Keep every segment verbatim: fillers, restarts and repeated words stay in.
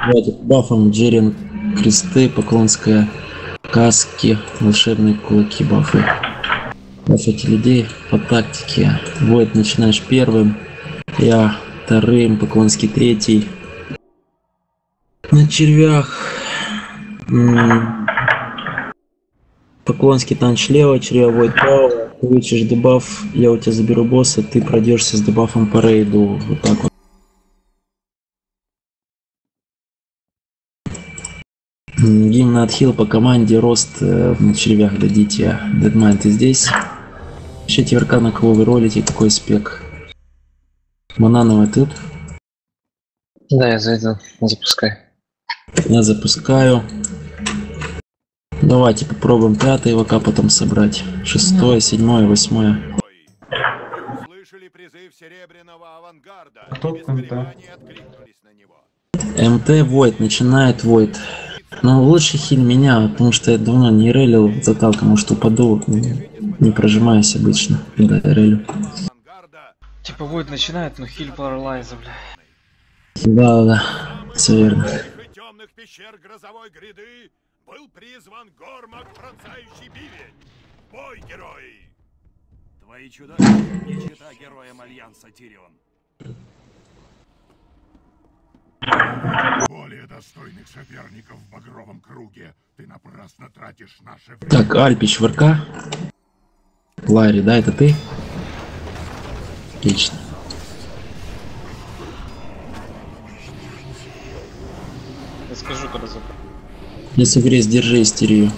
Давайте по бафам Джерин, кресты, поклонская, каски, волшебные кулаки, бафы. Бафайте людей по тактике. Вот, начинаешь первым, я вторым, поклонский третий. На червях. М-м- Поклонский танч лево, червя войд право. Ты вычишь дебаф, я у тебя заберу босса, ты пройдешься с дебафом по рейду. Вот так вот. Гимн на отхил по команде, рост э, на червях дадите. Дедмайн, ты здесь? Пишите в РК, на кого вы ролите, какой спек. Банановый тут? Да, я зайду, запускай. Я запускаю. Давайте попробуем пятый ВК потом собрать. Шестое, седьмое, восьмое. Услышали призыв серебряного авангарда. Кто И без МТ? колебаний откликнулись на него. МТ Войд, начинает Войд. Но лучше хиль меня, потому что я давно не релил заталка, может упаду, не прожимаюсь обычно, когда я релю. Авангарда Типа Войд начинает, но хиль паралайза, бля. Да, да, все верно. из темных пещер грозовой гряды был призван Гормак пронзающий бивень. Бой, герои! Твои чудовища не чита героям Альянса Тирион. Более достойных соперников в багровом круге ты напрасно тратишь наше время. Так, Альпич в РК. Ларри, да, это ты? Отлично. Я скажу, когда запускаю. Если Грейс, держи истерию.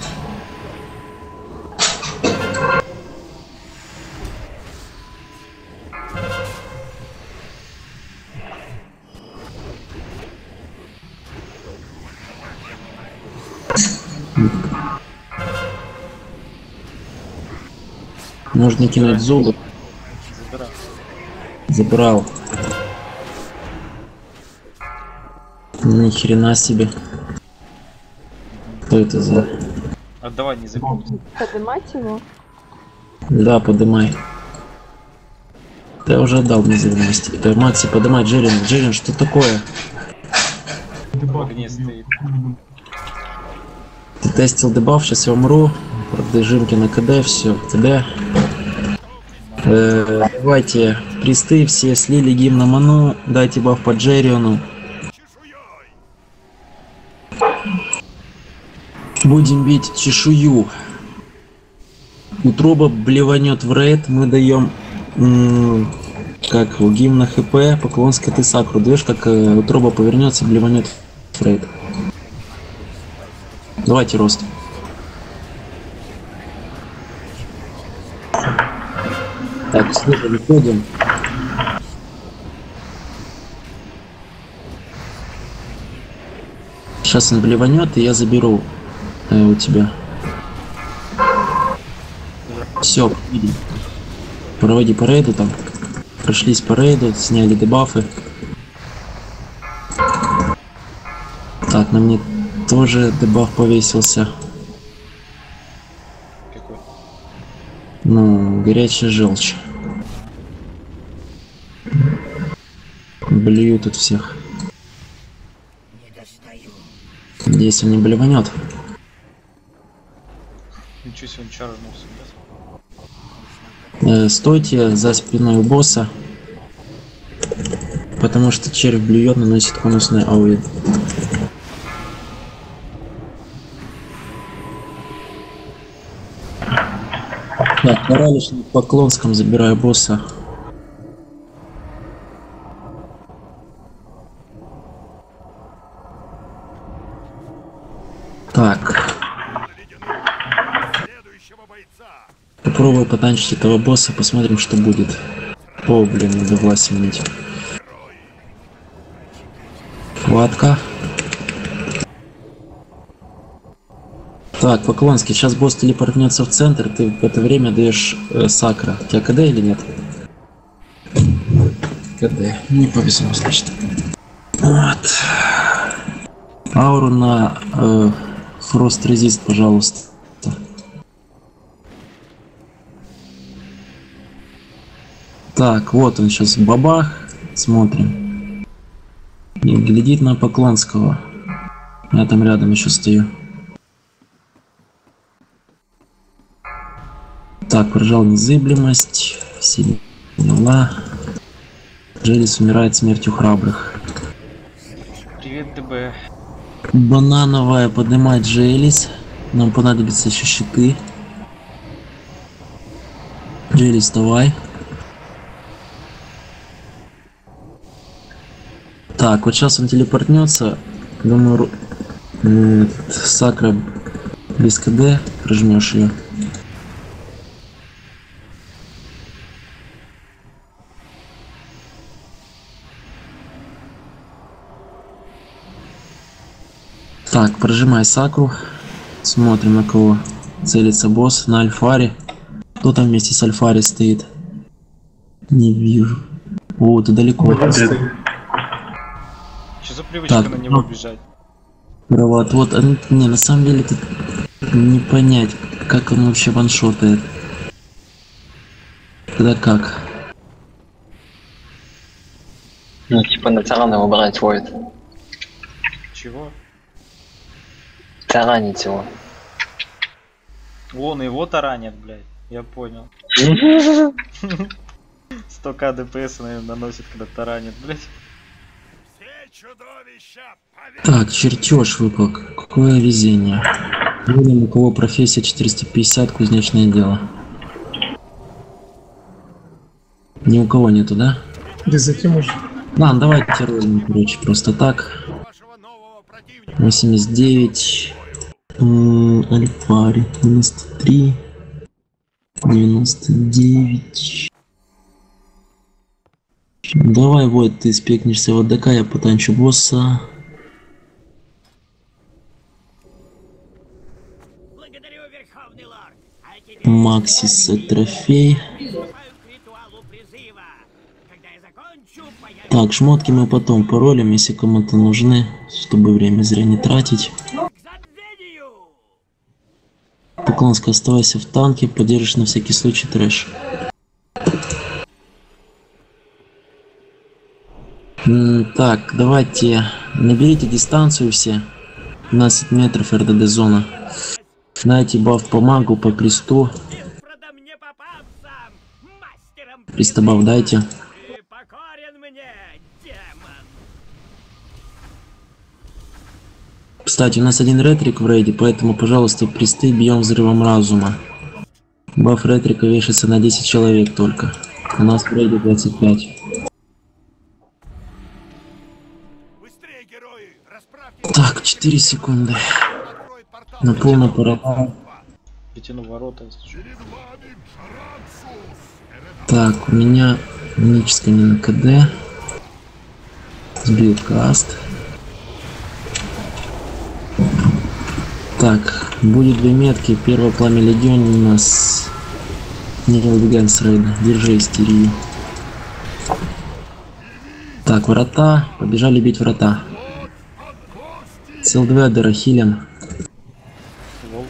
Можно кинуть зубы. Забирай. Забрал. Ни хрена себе. Что это за... Отдавай, не забудь. Поднимать его? Да, подымай. Ты уже отдал мне зависимости. Э, Макси, подымай Джерин. Джерин, что такое? В огне стоит. Ты тестил дебаф, сейчас я умру. Продержимки на КД, все, КД. Э, давайте, присты все слили гимн на ману. Дайте баф по Джериону. Будем бить чешую. Утроба блеванет в рейд. Мы даем м- как его, гимн на ХП. Поклонская ты сакру даешь, как э, утроба повернется, блеванет в рейд. Давайте рост. Так, снова выходим. Сейчас он блеванет, и я заберу э, у тебя. Все, проводи. Проводи по рейду там. Прошлись по рейду, сняли дебафы. Так, на мне тоже дебаф повесился. Какой? Ну, горячая желчь. Блюю тут всех. Если не блеванет. Ничего себе, он чаржнулся. Э, стойте за спиной у босса. Потому что червь блюет, наносит конусный ауе. Так, пора лишь на Поклонском забираю босса. Так. Следующего бойца. Попробую потанчить этого босса, посмотрим, что будет. О, блин, надо власть иметь. Хватка. Так, Поклонский, сейчас босс телепортнется в центр, ты в это время даешь э, сакра. У тебя КД или нет? КД. Не повезло, значит. Вот. Ауру на э, Frost Resist, пожалуйста. Так, вот он сейчас бабах. Смотрим. И глядит на Поклонского. Я там рядом еще стою. Так, прожал незыблемость. Все дела. Джелис умирает смертью храбрых. Привет, ДБ. Банановая поднимает Джелис. Нам понадобятся еще щиты. Джелис, вставай. Так, вот сейчас он телепортнется. Думаю, э, Сакра без КД, прожмешь ее. Так, прожимай Сакру. Смотрим, на кого целится босс. На Альфаре. Кто там вместе с Альфаре стоит? Не вижу. О, ты далеко. Что за привычка Так, на него ну, бежать? вот, вот, а, не, на самом деле тут не понять, как он вообще ваншотает. Тогда как? Ну, типа на таран его брать воет. Чего? Таранить его. Вон его таранят, блядь. Я понял. сто ка ДПС, наверное, наносит, когда таранит, блядь. Все чудовища пове- Так, чертеж выпал. Какое везение. Видим, у кого профессия четыреста пятьдесят, кузнечное дело. Ни у кого нету, да? Резать можно. Ладно, давайте ролим, короче, просто так. вашего нового противника. восемьдесят девять. М, Альфари. девяносто три. девяносто девять. Давай, вот, ты спекнешься в АДК, я потанчу босса. Благодарю, Верховный Лорд. А теперь Максис трофей. приступаю к ритуалу призыва. Когда я закончу, появится Так, шмотки мы потом паролим, если кому-то нужны, чтобы время зря не тратить. к забвению. Поклонска, оставайся в танке, поддержишь на всякий случай трэш. М, Так, давайте наберите дистанцию все. пятнадцать метров РДД зона. Дайте баф по магу, по кресту. Продам мне попавцам, мастером Креста баф дайте. Ты покорен мне, демон. Кстати, у нас один ретрик в рейде, поэтому, пожалуйста, кресты бьем взрывом разума. Баф ретрика вешается на десять человек только. У нас в рейде двадцать пять. Быстрее, герои! Расправьте Так, четыре секунды. откроет портал. На полный парад. Притяну ворота, если что. Перед вами Джараксус. Так, у меня магическая не на КД. Сбил каст. Так, будет две метки. Первое пламя легион у нас не убегаем с рейда. Держи истерию. Так, врата. Побежали бить врата. Селдведера хилим. Волк.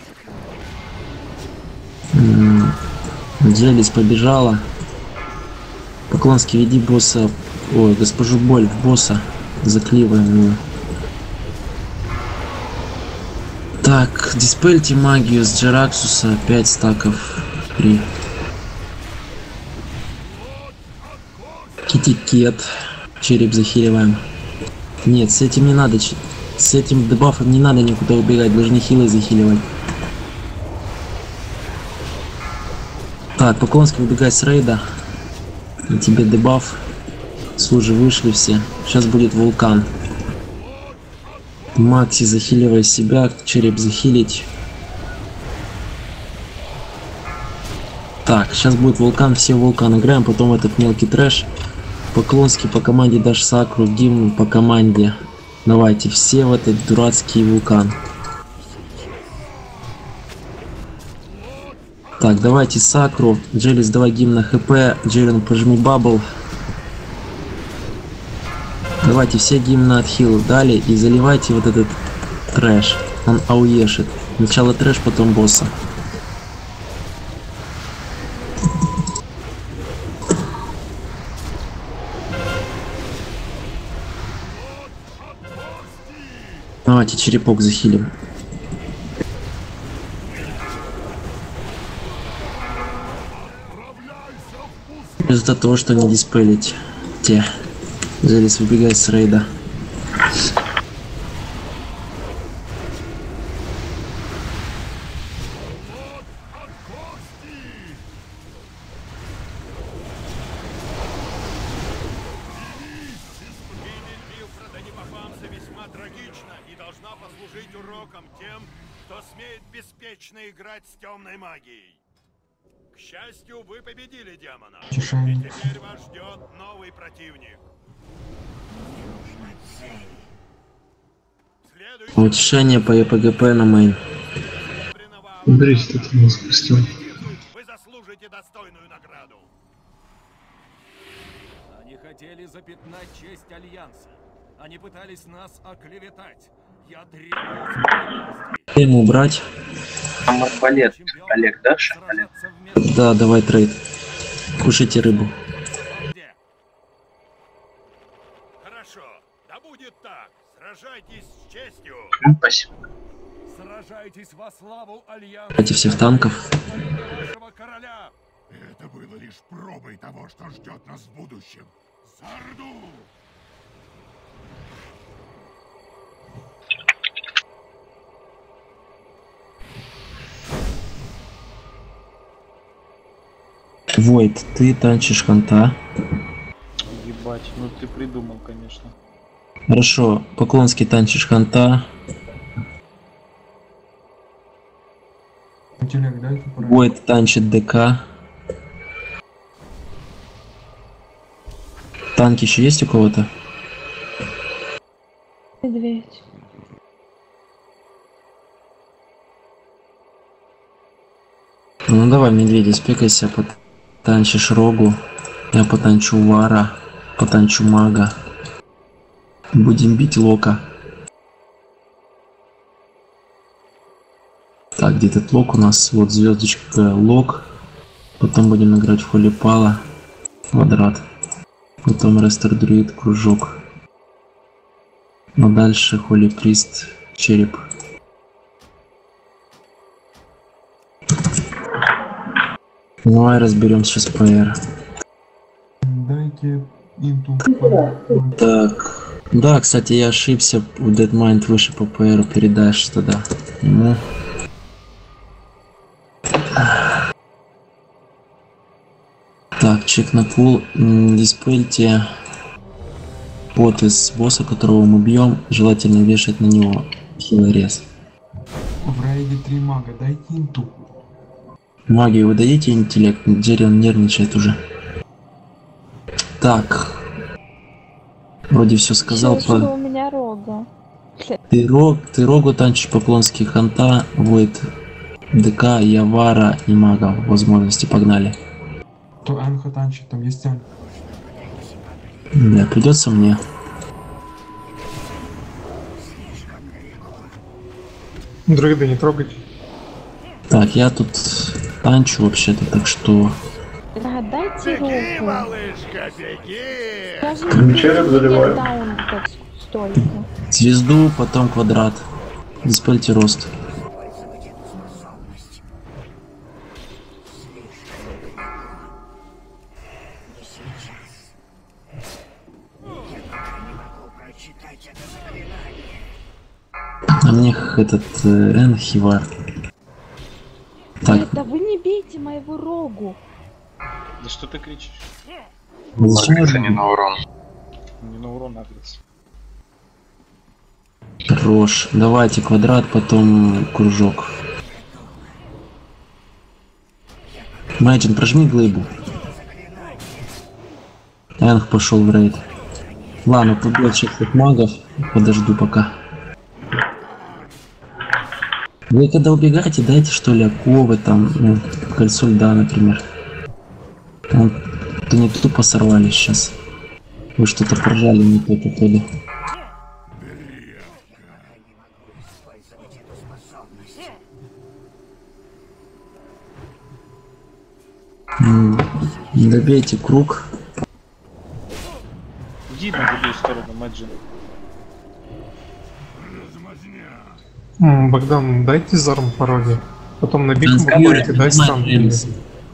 М, Джелис побежала. Поклонский, веди босса. Ой, госпожу Боль в босса. Закливаем его. Так, диспельте магию с Джараксуса. пять стаков. три. Китикет. Череп захиливаем. Нет, с этим не надо. ч- С этим дебафом не надо никуда убегать. Должны хилы захиливать. Так, Поклонский, выбегай с рейда. На тебе дебаф. Служи, вышли все. Сейчас будет вулкан. Макси, захиливай себя. Череп захилить. Так, сейчас будет вулкан. Все вулкан играем. Потом этот мелкий трэш. Поклонский по команде дашь Сакру. Гимн по команде. Давайте все в этот дурацкий вулкан. Так, давайте Сакру. Джелис, давай гимн на ХП. Джерен, пожми бабл. Давайте все гимн на отхил дали и заливайте вот этот трэш. Он ауешит. Сначала трэш, потом босса. Давайте черепок захилим. Из-за того, что не диспелить те. Зелис выбегает с рейда. Весьма трагично и должна послужить уроком тем, кто смеет беспечно играть с темной магией. К счастью, вы победили демона. И теперь вас ждет новый противник. Утешение по ЕПГП на мейн. Андрей, что ты нас спустил? Вы заслужите достойную награду. Они хотели запятнать честь Альянса. Они пытались нас оклеветать. Я требую Ему убрать. Там арбалет, Олег, да? Олег? Да, давай трейд. Кушайте рыбу. Хорошо, да будет так. Сражайтесь с честью. Ну, спасибо. Сражайтесь во славу Альянса. Против всех танков. Вашего короля. Это было лишь пробой того, что ждет нас в будущем. Зарду! Войт, ты танчишь ханта. Ебать, ну ты придумал, конечно. Хорошо, Поклонский танчишь ханта. Войт танчит ДК. Танки еще есть у кого-то? Медведь. Ну давай, медведя, спекайся, потанчишь Рогу. Я потанчу Вара, потанчу Мага. Будем бить Лока. Так, где этот Лок у нас? Вот звездочка Лок. Потом будем играть в Холли Пала. Квадрат. Потом Рестор Друид, кружок. Но дальше Холли Прист, череп. Давай разберем сейчас ПР. Дайте инту. Так. Да, кстати, я ошибся. У Deadmind выше по ПРу, передашь тогда ему. Так, чек на пул. Диспельте бот из босса, которого мы бьем. Желательно вешать на него хилорез. В рейде три мага, дайте инту. Магию вы дадите интеллект? Джеррион нервничает уже. Так. Вроде все сказал. Что, По... что у меня Рога. Ты, рог, ты Рогу танчишь, Поклонский ханта, Войт, ДК, Явара и Мага. Возможности, погнали. То Анха танчит, там есть Ан. Да, придется мне. Друида не трогать. Так, я тут танчу вообще-то, так что... Да, дайте Беги, руку. малышка, беги! Даже Мечерик заливаю. даун так столько. Звезду, потом квадрат. Диспельте рост. А мне этот э, Энхивар. Так, Да вы не бейте моего Рогу. Да что ты кричишь? зачем я не на урон. Не на урон агрится. Рожь. Давайте квадрат, потом кружок. Мэджин, прожми глыбу. Энх пошел в рейд. Ладно, побьет всех магов. Подожду пока. Вы когда убегаете, дайте что ли оковы, там, ну, кольцо льда, например. Там, то не тупо сорвали сейчас. Вы что-то прожали не то, походу. М, Добейте круг. Иди на другую сторону, Мэджин. М, Богдан, дайте зарм пороге. Потом на биг Юрий, можете, дай поднимай стан. Рейнс.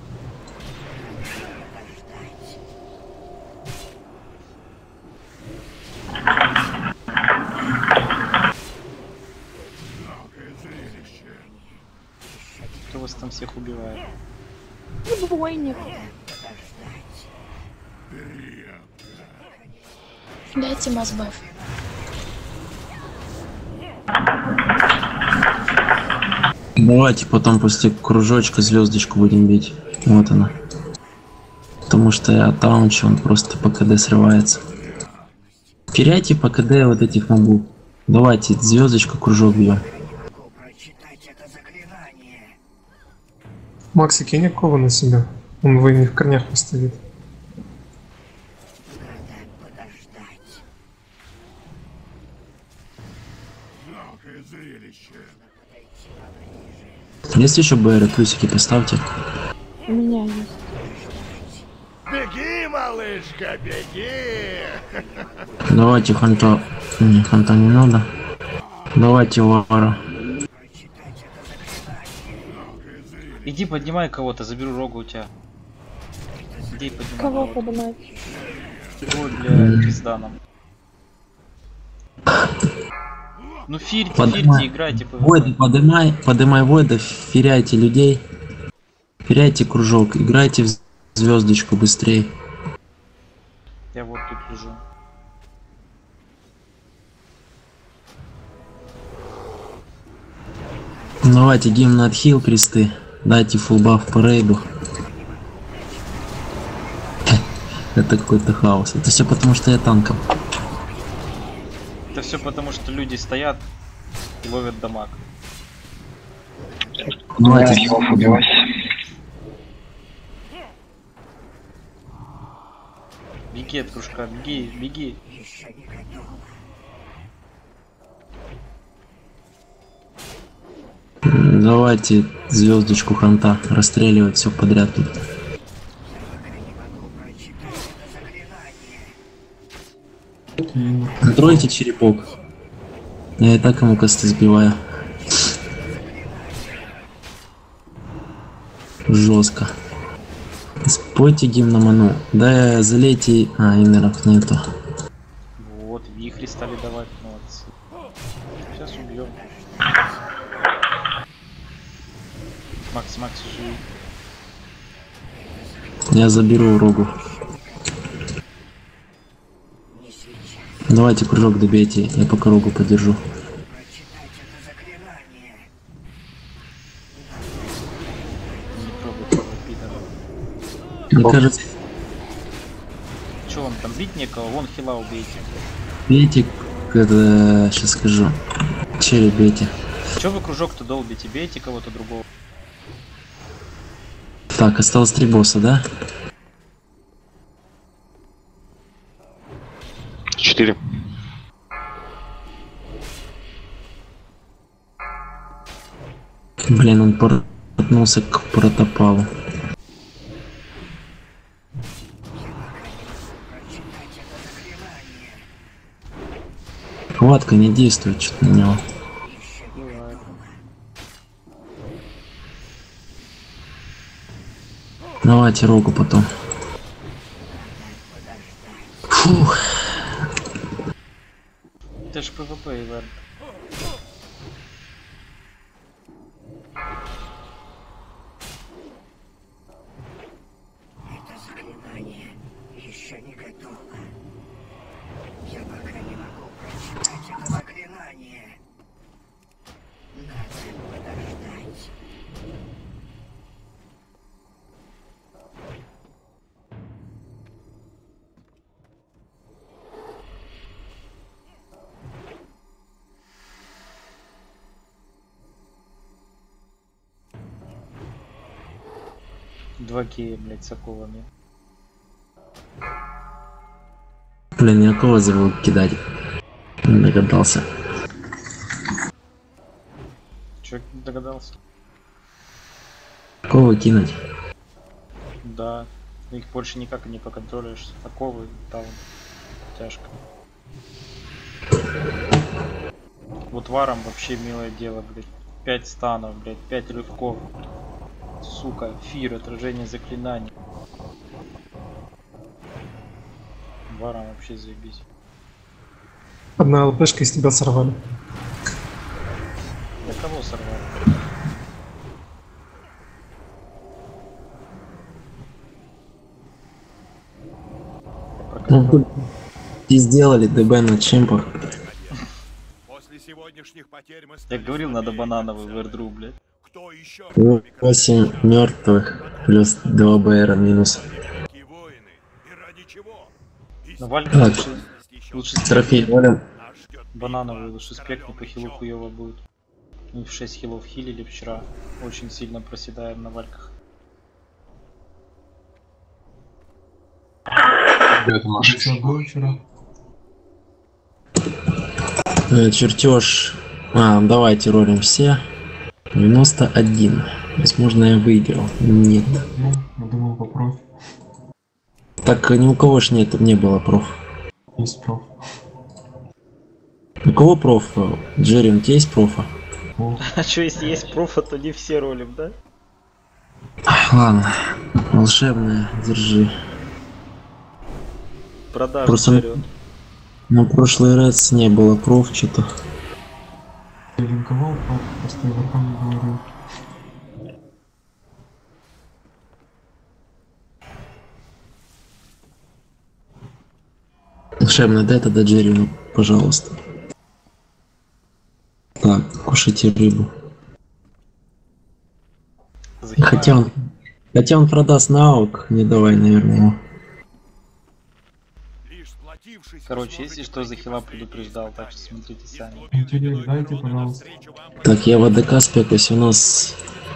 Кто вас там всех убивает? Двойник. Дайте мазбаф. Давайте потом после кружочка звездочку будем бить. Вот она. Потому что я таунчу, он просто по КД срывается. Теряйте по КД вот этих мобов. Давайте звездочку, кружок бьем. Макси, кинь кого на себя. Он в в корнях постоит. Жалкое зрелище. Есть еще БР, плюсики поставьте. У меня есть. Беги, малышка, беги! Давайте ханта. Не, ханта не надо. Давайте вара. Иди поднимай кого-то, заберу рогу у тебя. Иди поднимай. Кого кого-то. поднимать? Ой, бля, пизда нам. Ну фирьте, Поднимай. фирьте, играйте. Войд, подымай, подымай войда, феряйте людей. Феряйте кружок, играйте в звездочку быстрее. Я вот тут лежу. Давайте гимн отхил кресты. Дайте фулбаф по рейду. Это какой-то хаос. Это все потому, что я танком. Это все потому, что люди стоят и ловят дамаг. Давайте. Беги от кружка, беги, беги. Давайте звездочку ханта расстреливать все подряд тут. Контрольте черепок. Я и так ему косты сбиваю. Жестко. Спойте гимн на ману. Да залейте. А, инеров нету. Вот, вихри стали давать, молодцы. Сейчас убьем. Макс, Макс, живи. Я заберу рогу. Давайте кружок добейте, я пока рогу подержу. Не трогай этого пидора. Мне кажется, Че вам там бить некого? Вон хила убейте. бейте, это сейчас скажу. Череп бейте. Че вы кружок-то долбите? Бейте кого-то другого. Так, осталось три босса, да? Четыре. Блин, он портнулся к протопалу. Хватка не действует что-то на него. Давайте рогу потом. Фух. Это ж ПВП, Иван. Это заклинание еще не готово. Я пока не могу прочитать это заклинание. Надо подождать. Два гея, блядь, с оковами. Блин, я кого забыл кидать? Не догадался. Чё, не догадался? Кого кинуть? Да. Их больше никак не поконтролируешь. Оковы, таун. Тяжко. Вот варом вообще милое дело, блядь. пять станов, блядь, пять рывков. Сука, фир, отражение заклинаний. Варом вообще заебись. Одна ЛПшка из тебя сорвали. Да кого сорвали? Ну, и сделали ДБ на чемпах. После сегодняшних потерь мы Я говорил, надо банановый вердру, блядь. Кто еще? восемь мертвых плюс два БР минус. Воины. И ради чего? На вальке Так. лучше, лучше Трофей валим. банановый, лучше спек, не по хилу хуёво будет. Мы в шесть хилов хилили вчера. Очень сильно проседаем на вальках. Ребята, наши вчера. Э, чертеж. А, давайте ролим все. девяносто один. Возможно, я выиграл. Нет. Ну, я думал, по проф. Так ни у кого ж нет, не было проф. Есть проф. У кого проф? Джерри, у тебя есть профа? А чё, если есть профа, то не все ролим, да? Ладно. Волшебная, держи. Продажа Просто Джерри. на прошлый раз не было проф, что-то. Я линковал проф, просто я врагам не говорил. Волшебная, дай тогда Джерри, ну, пожалуйста. Так, кушайте рыбу. Хотя он, хотя он продаст на аук, не давай, наверное, его. Короче, если что, за хила предупреждал, так что смотрите сами. Интеллект дайте, пожалуйста. Так, я в АДК спекусь, у нас...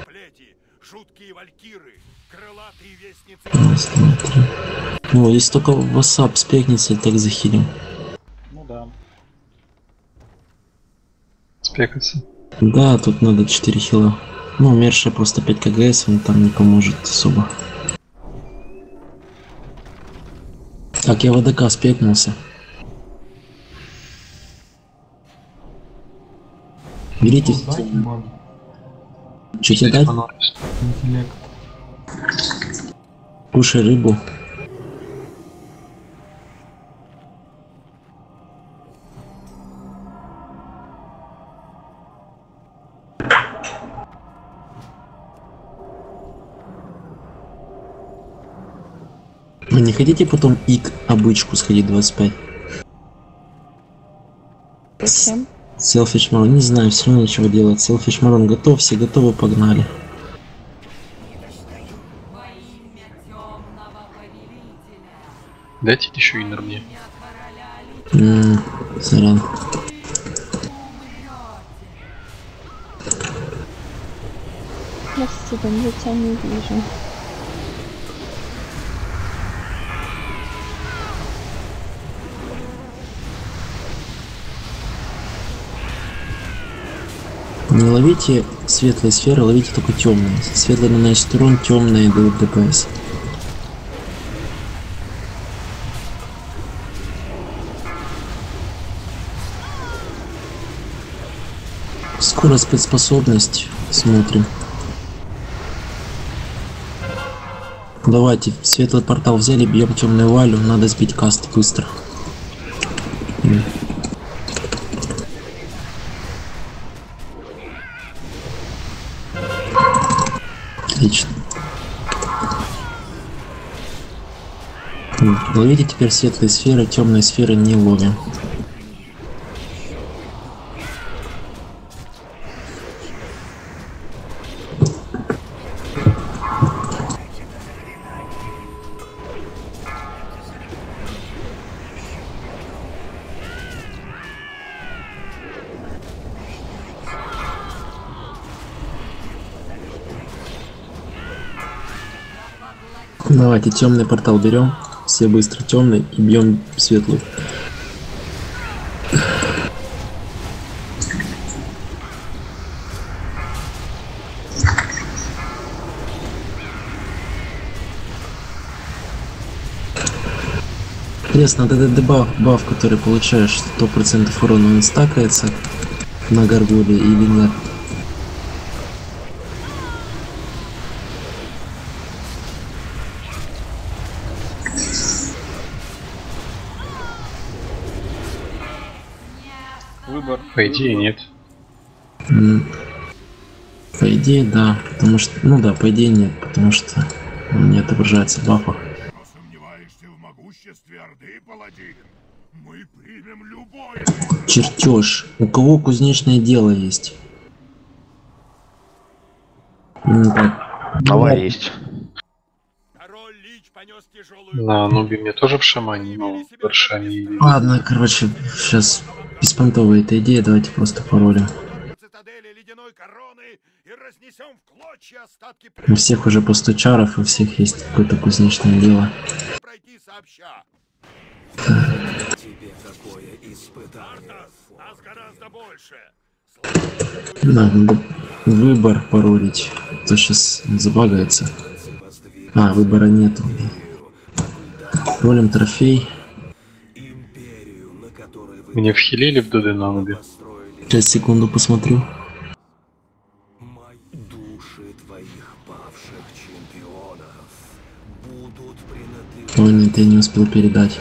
Раз, два, три. Ну, если только в WhatsApp спекнется, так захилим. Ну да. спекаться. Да, тут надо четыре хила. Ну, Мерша просто пять КГС, он там не поможет особо. Так, я в АДК спекнулся. Берите. Что тебе дать? Интеллект. Кушай рыбу. Вы не хотите потом ик обычку сходить двадцать пять? Зачем? Селфиш Марон, не знаю, все равно ничего делать. Селфиш Марон готов, все готовы, погнали. Дайте еще инер мне. Ммм, сорян. Прости, там я тебя не вижу. Не ловите светлые сферы, ловите только темные. Светлые наносят урон, темные дают ДПС. Скоро спецспособность. Смотрим. Давайте, светлый портал взяли, бьем темную валю, надо сбить каст быстро. Отлично. Ловите теперь светлые сферы, темные сферы не ловим. Давайте темный портал берем, все быстро темный и бьем светлый. Интересно, вот этот дебаф, баф, который получаешь, сто процентов урона, он стакается на горгуле или нет? Выбор. По идее, нет. М, По идее, да, потому что, ну да, по идее нет, потому что он не отображается в бафах. Сомневаешься в могуществе Орды, паладин? Мы примем любой. Чертеж. У кого кузнечное дело есть? Ну, так. Давай есть. Король Лич понес тяжелую На Нубе мне тоже в шамане, но в Варшане и... Ладно, короче, сейчас беспонтовая эта идея, давайте просто паролем. цитадели ледяной короны и разнесем в клочья остатки У всех уже постучаров, у всех есть какое-то кузнечное дело. пройти сообща. Тебе какое испытание. Нас гораздо больше. Надо выбор паролить, то сейчас забагается. А, выбора нету. Ролим трофей. Мне вхилили в ДД на Нубе. Сейчас секунду посмотрю. Души твоих павших чемпионов будут принадлежать О, нет, я не успел передать.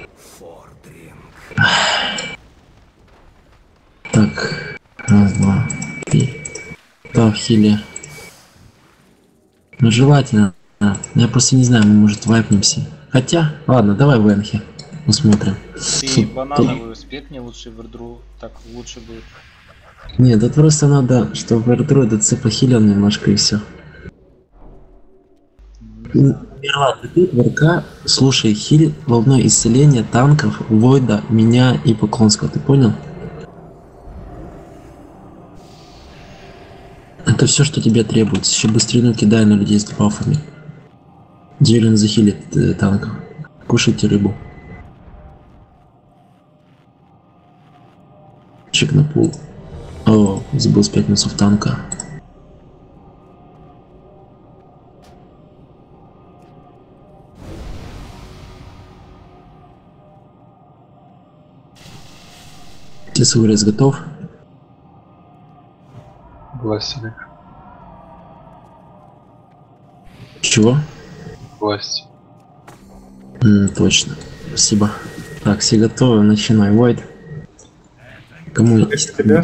Так, раз, два, три. Да, в хиле. Ну, желательно. Я просто не знаю, мы, может, вайпнемся. Хотя, ладно, давай в Энхе. Посмотрим. Ты банановый успех не лучше в Эрдру, так лучше будет. Нет, тут просто надо, чтобы в Эрдру этот похилил немножко и все. Мерлат, ты в РК, слушай, хиль волной исцеления танков, Войда, меня и Поклонского, ты понял? Это все, что тебе требуется. Еще быстрее кидай на людей с бафами. Джейлен захилит э, танков. Кушайте рыбу. Чек на пул. О, забыл с пять минусов танка. Лесовый готов? Властелик. Чего? Власть. М, точно. Спасибо. Так, все готовы, начинай. Войд. Кому есть? Тебя?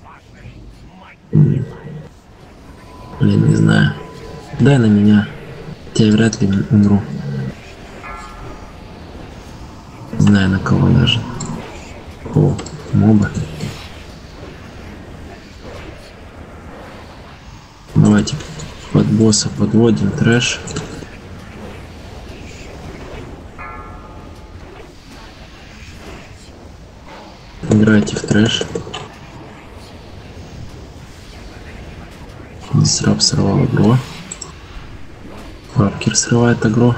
М, Блин, не знаю. Дай на меня. Я вряд ли умру. Не знаю на кого даже. О, мобы. Давайте под босса подводим трэш. Играйте в трэш. Дисрап сорвал агро. Фабкер срывает агро.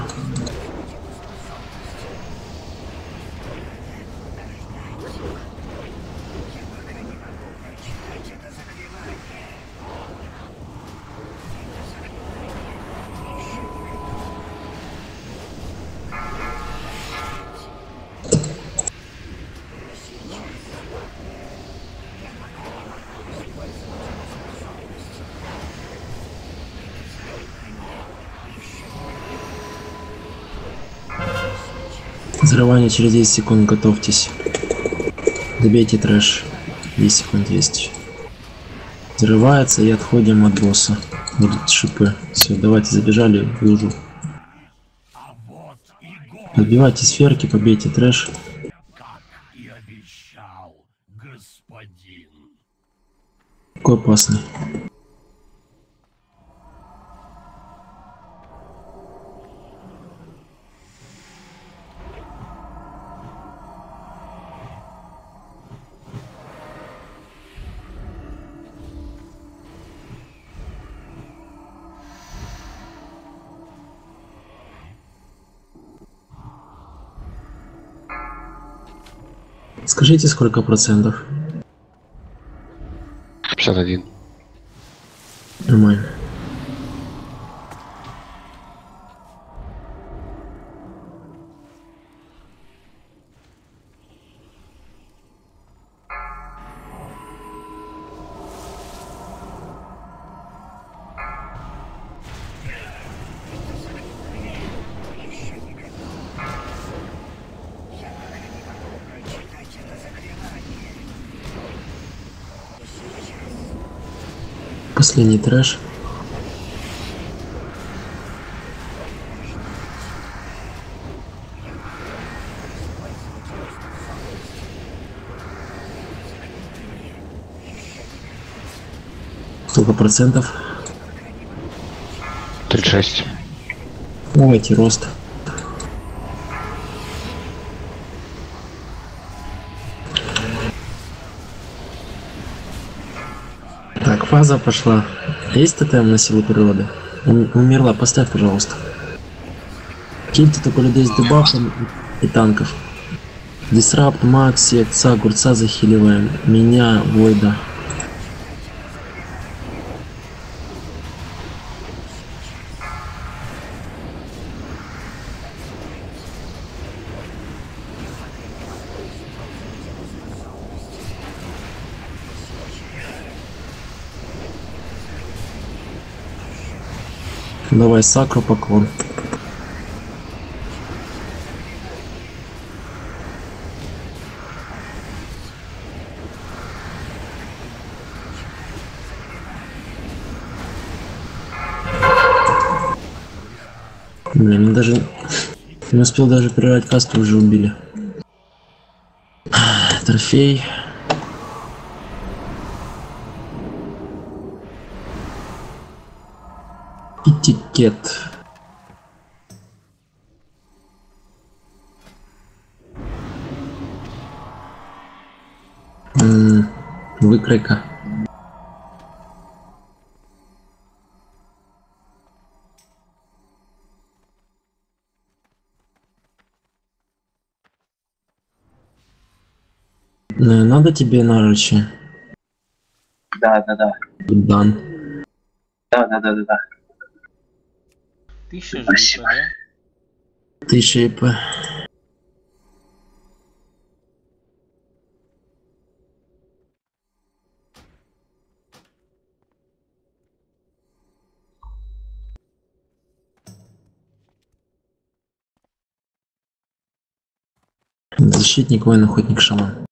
Взрывание через десять секунд, готовьтесь. Добейте трэш. десять секунд есть. Взрывается и отходим от босса. Будут шипы. Все, давайте забежали в лужу. Добивайте сферки, побейте трэш. И обещал, господин. Какой опасный. Скажите, сколько процентов? пятьдесят один. Нормально. Последний трэш. Сколько процентов? тридцать шесть. Давайте рост. Так, фаза пошла. Есть тотем на силу природы? Ум- Умерла, поставь, пожалуйста. Кильте только людей с дебафом и танков. Дисрапт, Макси, отца, огурца захиливаем. Меня, Войда. Давай сакру поклон. Блин, мы даже не успел даже прервать касту, уже убили. Трофей. Этикет. М, Выкройка. Э, Надо тебе наручи? Да, да, да. Дан. Да, да, да, да, да. Тысяча же, Спасибо. да? Тысяча ИП. Защитник, воин, охотник, шаман.